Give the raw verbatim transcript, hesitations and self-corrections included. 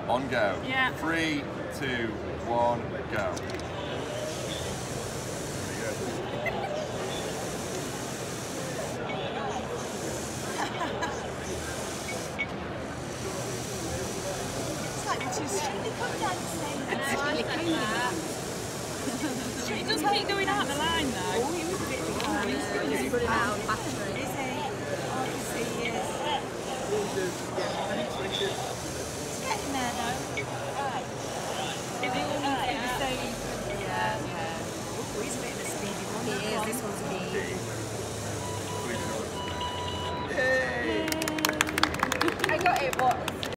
On go. Yeah. Three, two, one, go. It's like two strictly come dancing. It does keep going out the line though. Oh, he was a bit behind. He's running out of battery. Is he? Oh, I can see he is. It's getting there though. Is it